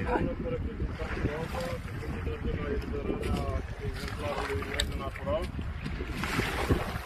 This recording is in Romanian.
cu reprezentantul APA, cu de la eliberarea exemplarului natural.